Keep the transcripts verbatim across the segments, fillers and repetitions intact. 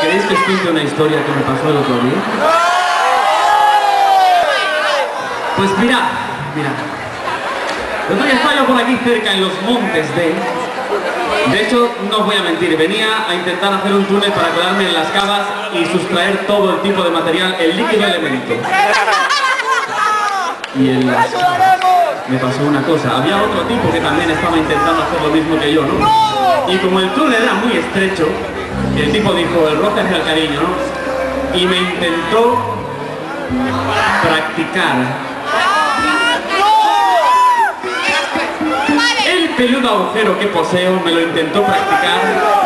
¿Queréis que os cuente una historia que me pasó el otro día? Pues mirad, mirad. El otro día estaba yo por aquí cerca en los montes de... De hecho, no os voy a mentir, venía a intentar hacer un túnel para colarme en las cavas y sustraer todo el tipo de material, el líquido elemento. Y en las cavas me pasó una cosa, había otro tipo que también estaba intentando hacer lo mismo que yo, ¿no? Y como el túnel era muy estrecho, el tipo dijo, el roce hacia el cariño, ¿no? Y me intentó practicar el peludo agujero que poseo, me lo intentó practicar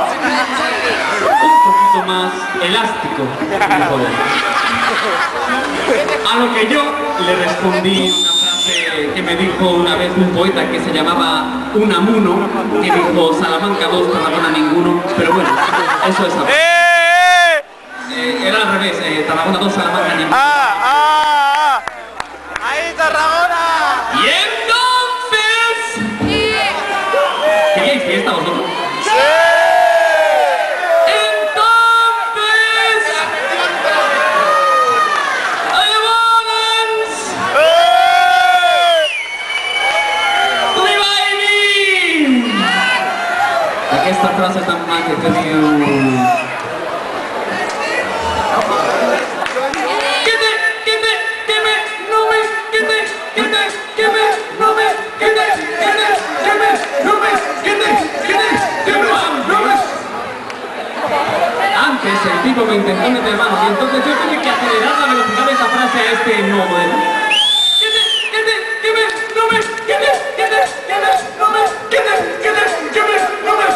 un poquito más elástico, a lo que yo le respondí una frase que me dijo una vez un poeta que se llamaba Unamuno, que dijo Salamanca dos, Tarragona ninguno, pero bueno, eso es algo. Eh, era al revés, eh, Tarragona dos, Salamanca ninguno. ¡Ah, ah, ah! ¡Ahí, Tarragona! Y entonces... ¿Qué queréis? ¿Fiesta vosotros? ¡Sí! Esta frase tan mal que he tenido... ¿Qué te, qué te, qué me, no me, qué te, qué te, qué me, no me, qué te, qué te, qué me, no me, qué te, qué te, qué me, no me... Antes el tipo me intentó meter mano y entonces yo tuve que acelerar la velocidad de esa frase a este nuevo modelo. ¿Qué te, qué te, qué me, no me, qué te, qué te, qué me, no me, qué te, qué te, qué me, no me...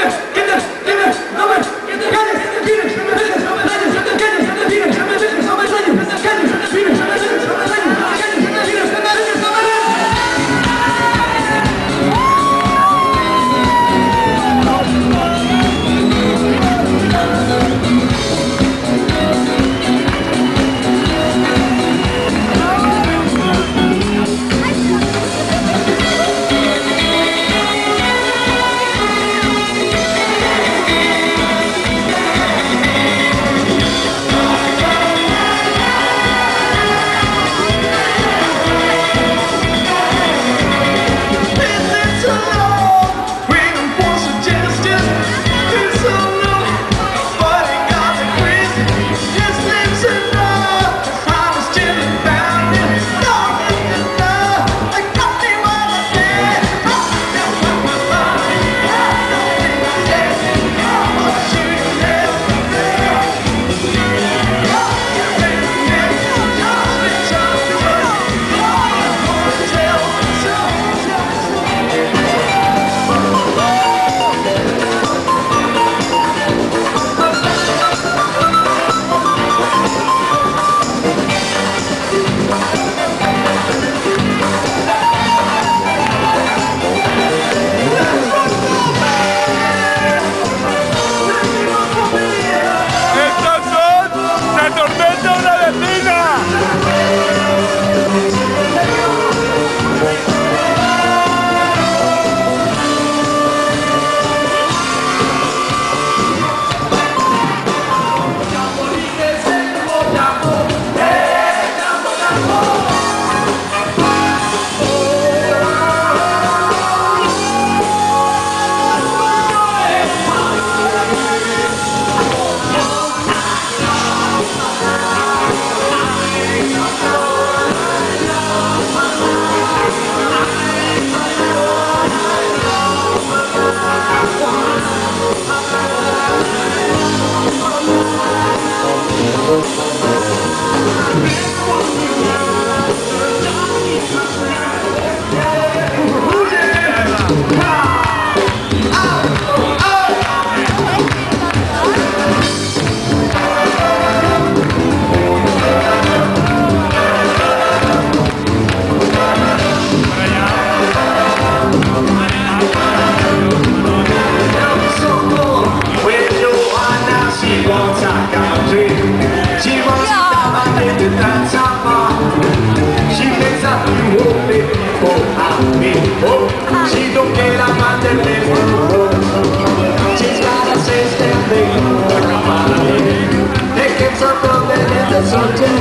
She don't get a man that lives in the world. She's got a sister, they know her.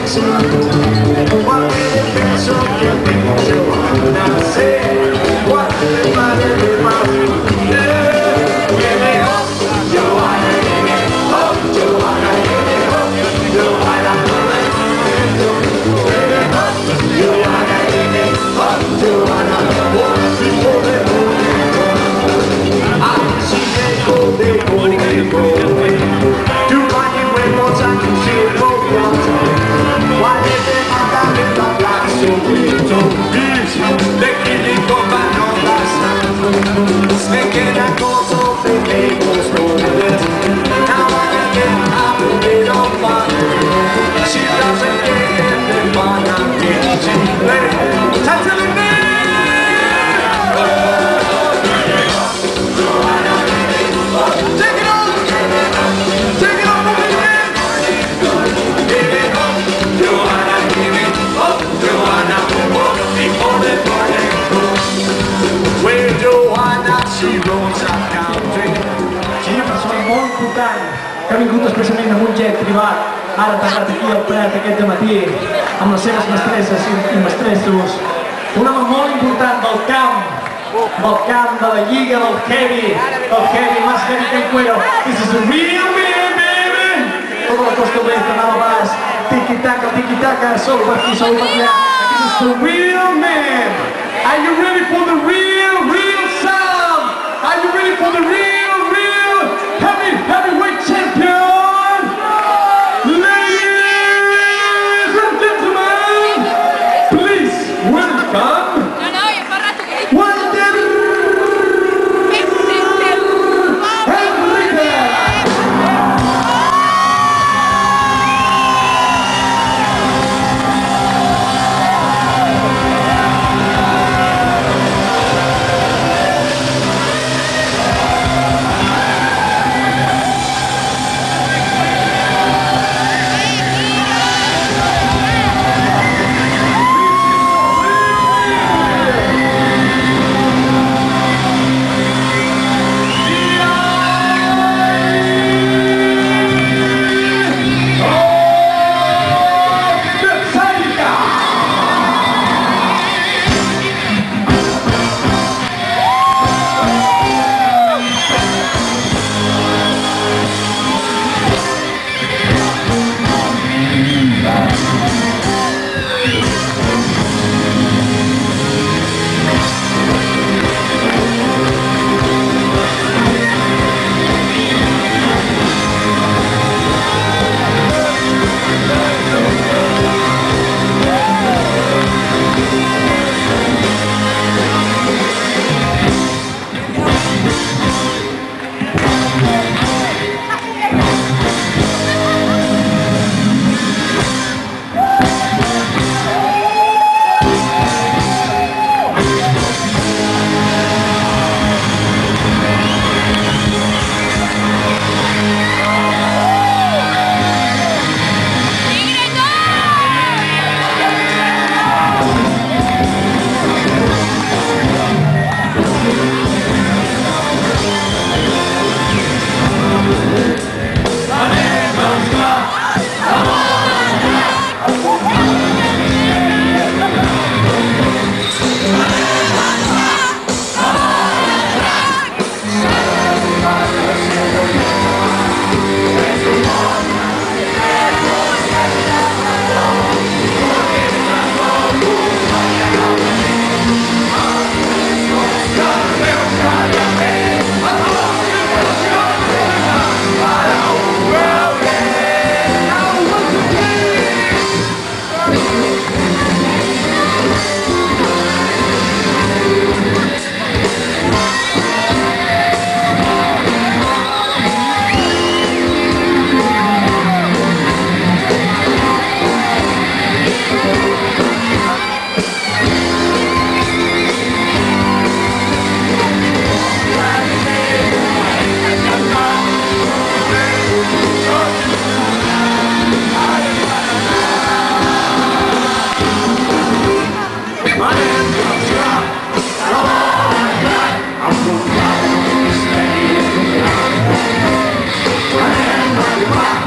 que ha vingut expressament amb un jet privat, ara tapat aquí al Prat aquest dematí, amb les seves mestresses i mestressos. Un home molt important del camp, del camp, de la lliga, del heavy, del heavy, más heavy que el cuero. This is the real man, baby! Tota la costa oest, de Nava Baix, tiki-taka, tiki-taka, solo per aquí, solo per allà. This is the real man! Are you ready for the real, real sound? Are you ready for the real, real heavy, heavyweight champion? Ladies and gentlemen, please welcome Walter Henriquez. Wow.